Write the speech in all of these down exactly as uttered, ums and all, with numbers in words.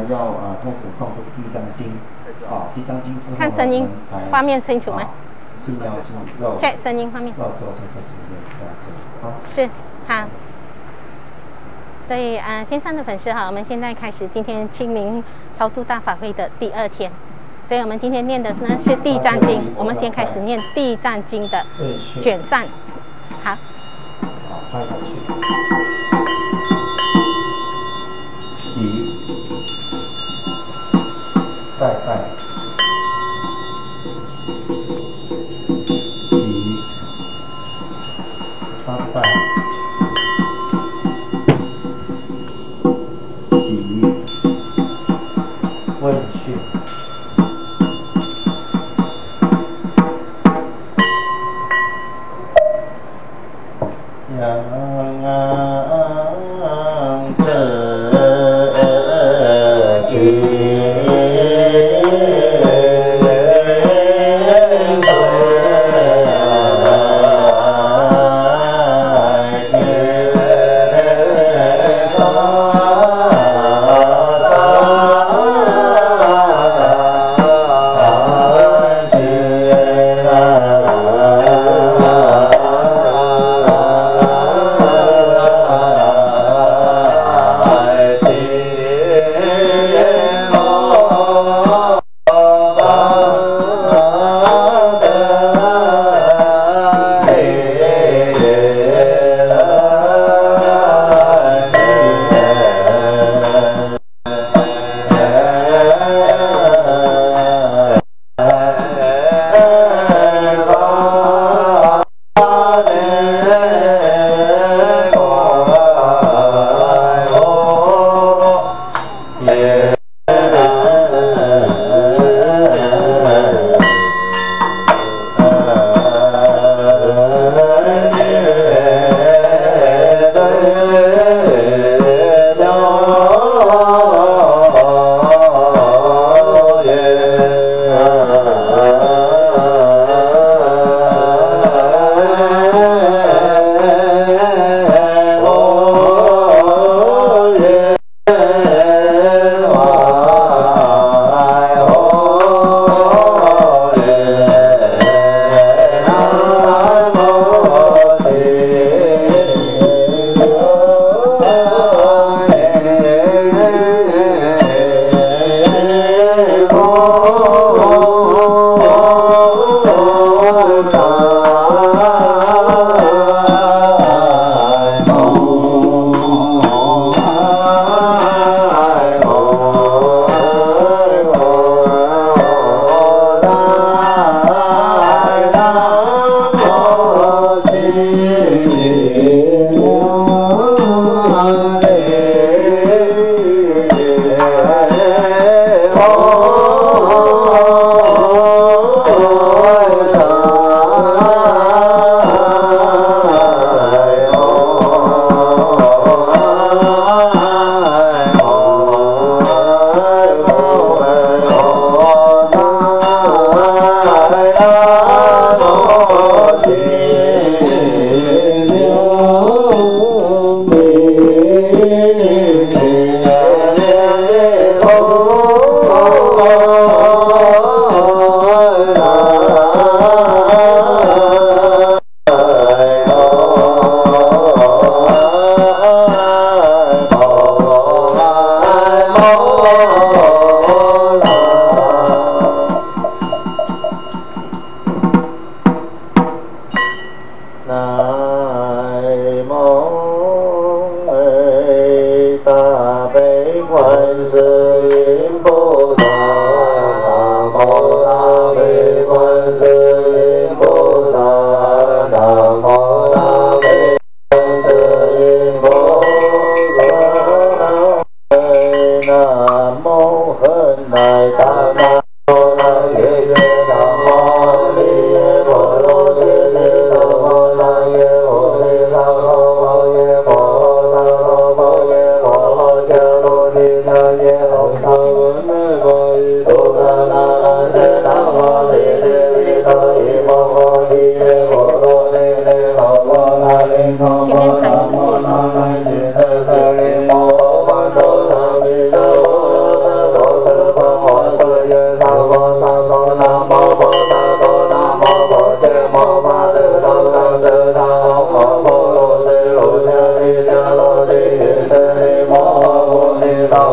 要呃开始诵这个地藏经，啊，地藏经之后看声音，画面清楚吗？ 尽量是要 check 声音画面， 到时候才开始念这样子。好， 是好。所以啊、呃，线上的粉丝哈，我们现在开始今天清明超度大法会的第二天。所以我们今天念的呢是地藏经，我们先开始念地藏经的卷上。好， 好，翻下去。起，再拜。起，三拜。起，问讯。 前面排师傅手势。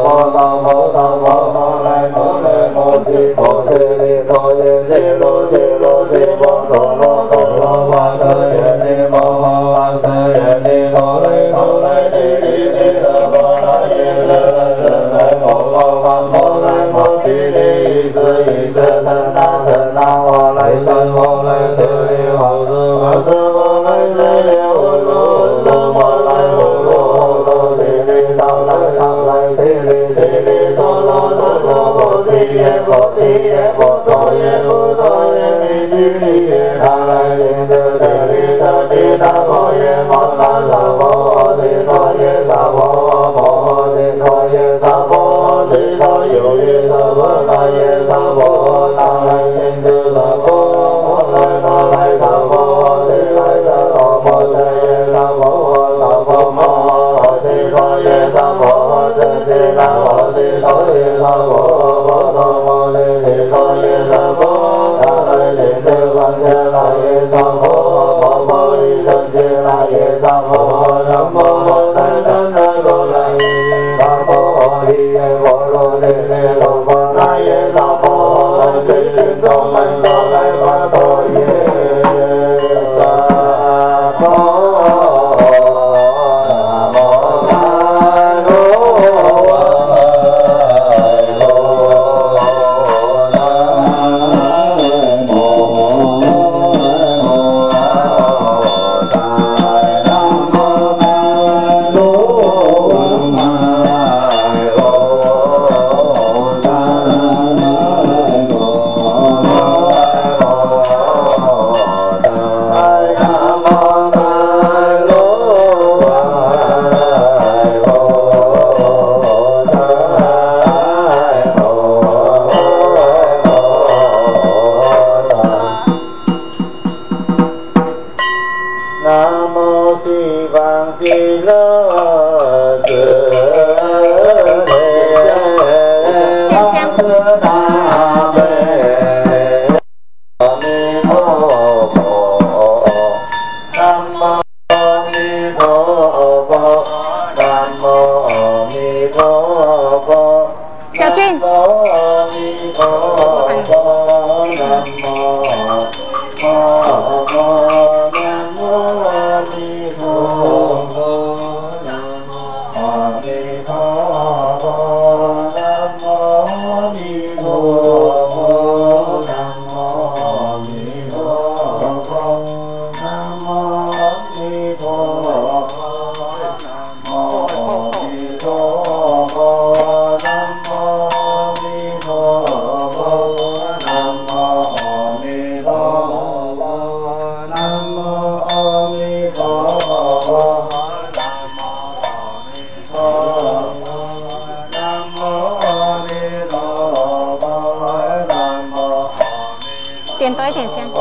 点多一点香。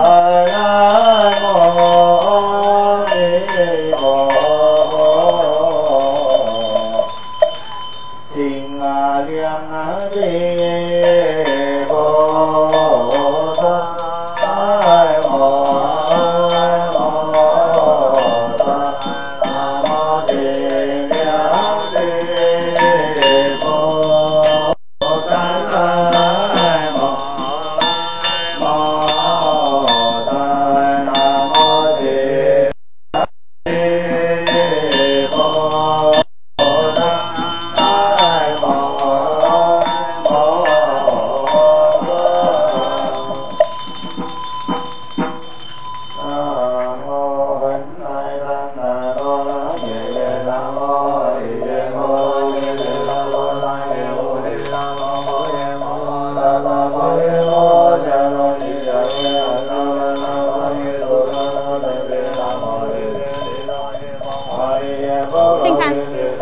静看。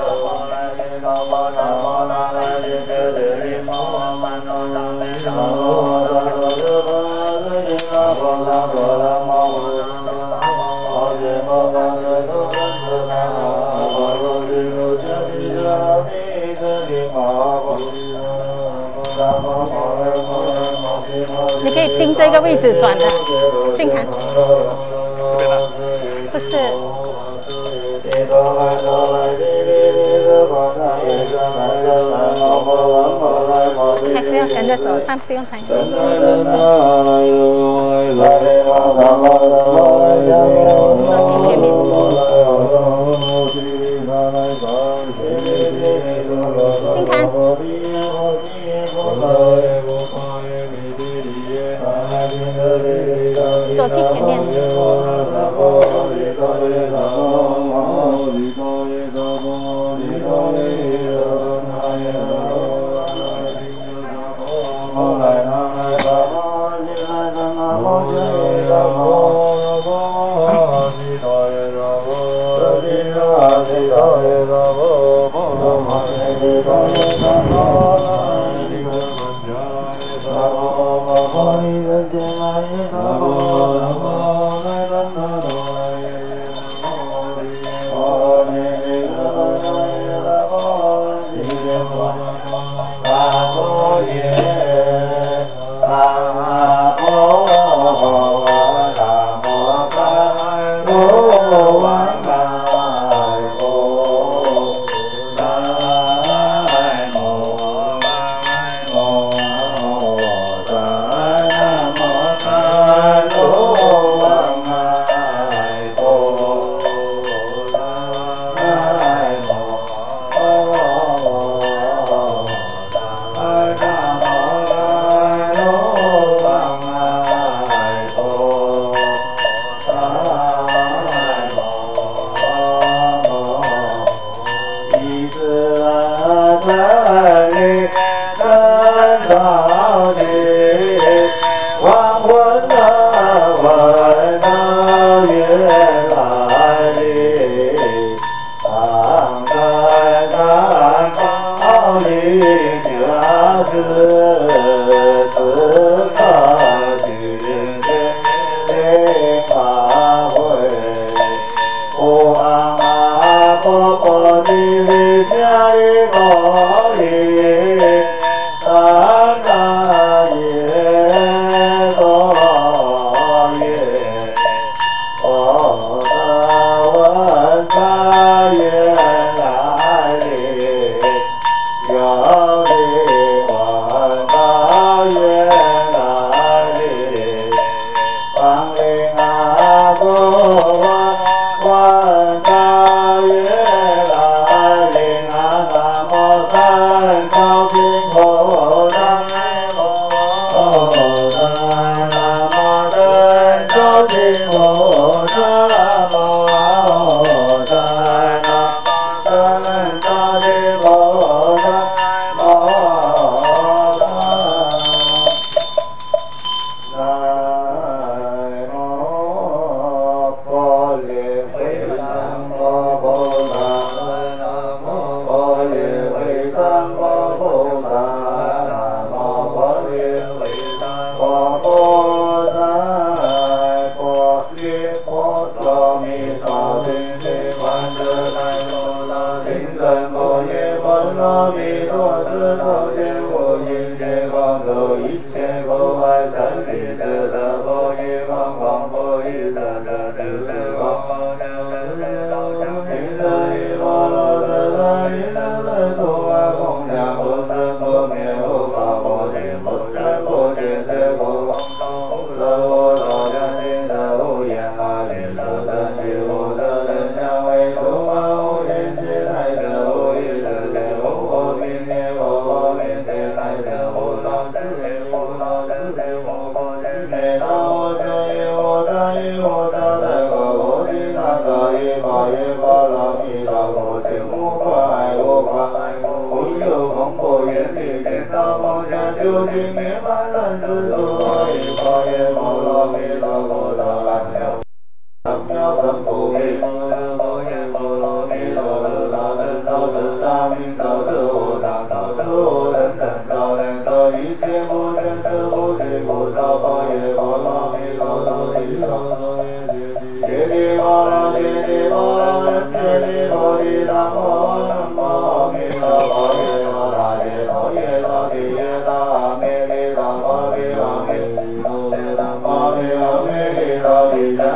你可以盯这个位置转的，静看。不是。 还是要跟着走，但不用太紧。走进前面。请看。走进前面。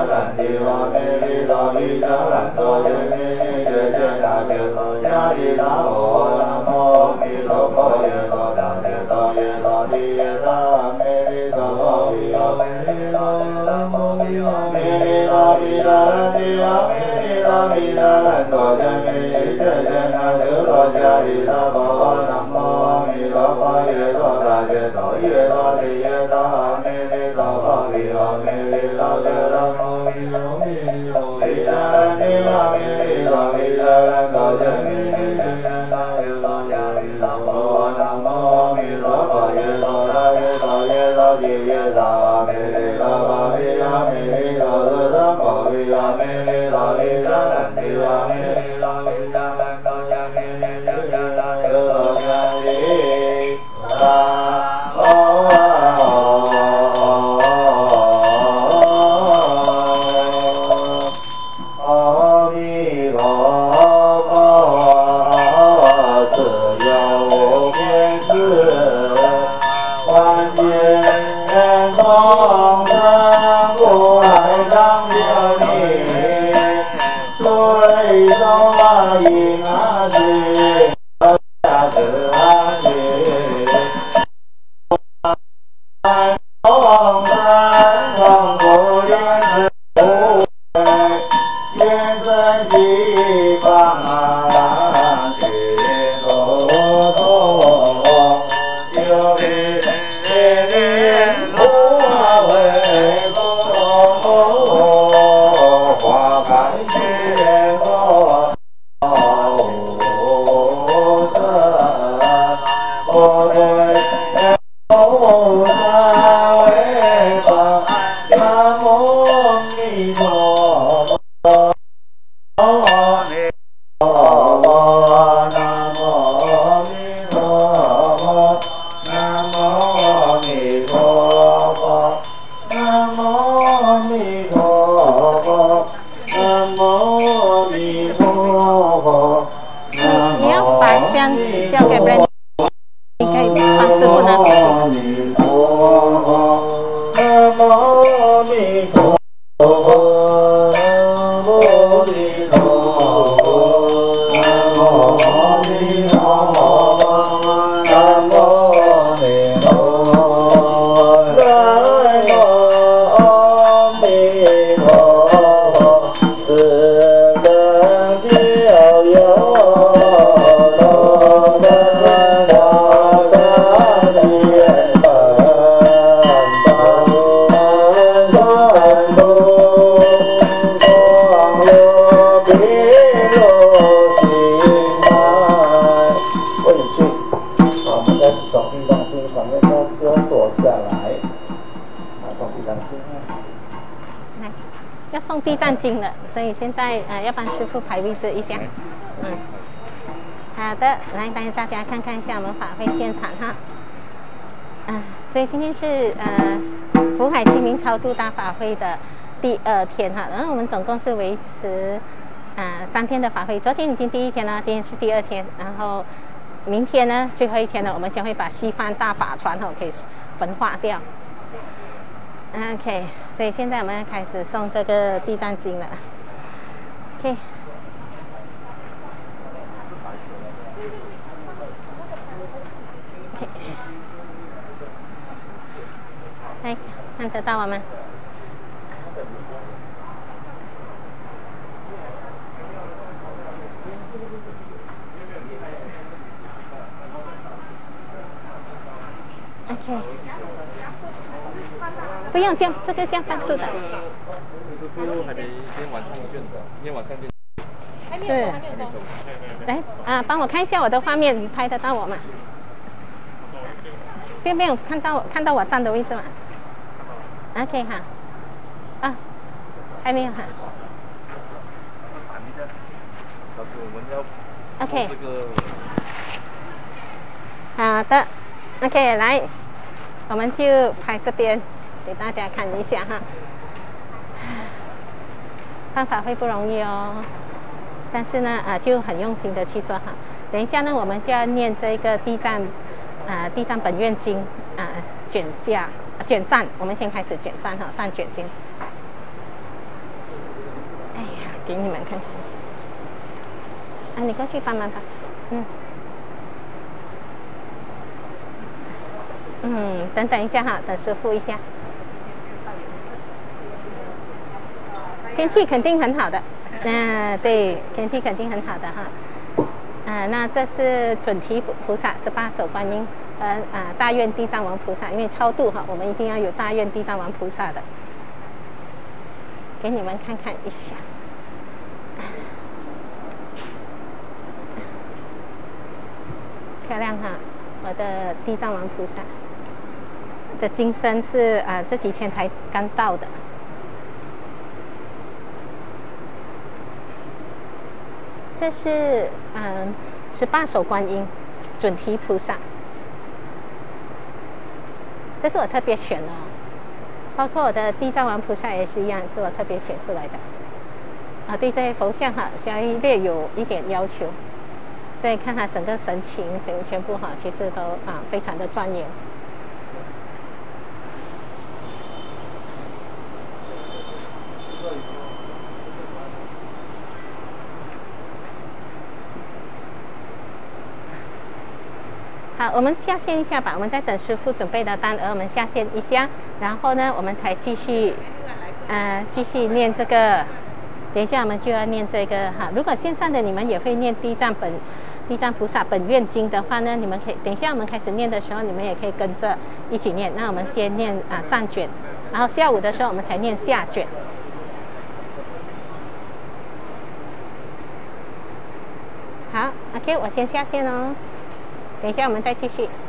Hare Rama 地藏经了，所以现在呃要帮师傅排位置一下。嗯，好的，来带大家看看一下我们法会现场哈。啊，所以今天是呃福海清明超度大法会的第二天哈，然后我们总共是维持呃三天的法会，昨天已经第一天了，今天是第二天，然后明天呢最后一天呢，我们将会把西方大法船哈可以焚化掉。OK， 所以现在我们开始送这个地藏经了。OK， OK， 来看得到我们。OK。不用这样，这个这样放住的。师傅还没今天晚上卷的，今天晚上卷。是。来啊，帮我看一下我的画面，拍得到我吗？并没有看到我看到我站的位置吗 ？OK 哈。啊，还没有哈。OK。好的 ，OK 来，我们就拍这边。给大家看一下哈，办法会不容易哦，但是呢，啊，就很用心的去做哈。等一下呢，我们就要念这个地藏，啊，地藏本愿经啊，卷下卷赞，我们先开始卷赞哈，上卷经。哎呀，给你们看看一下，啊，你过去帮忙吧，嗯。 嗯，等等一下哈，等师傅一下。天气肯定很好的，嗯、呃，对，天气肯定很好的哈。啊、呃，那这是准提菩萨十八手观音，呃啊、呃、大愿地藏王菩萨，因为超度哈，我们一定要有大愿地藏王菩萨的，给你们看看一下。漂亮哈，我的地藏王菩萨的金身是啊、呃、这几天才刚到的。这是嗯十八手观音准提菩萨，这是我特别选的，包括我的地藏王菩萨也是一样，是我特别选出来的。啊，对这些佛像哈，稍微略有一点要求，所以看它整个神情，整个全部哈，其实都啊非常的庄严。好，我们下线一下吧，我们在等师傅准备的单额，我们下线一下，然后呢，我们才继续，呃，继续念这个。等一下我们就要念这个哈。如果线上的你们也会念地藏本、地藏菩萨本愿经的话呢，你们可以等一下我们开始念的时候，你们也可以跟着一起念。那我们先念啊上卷，然后下午的时候我们才念下卷。好 ，OK， 我先下线哦。等一下，我们再继续。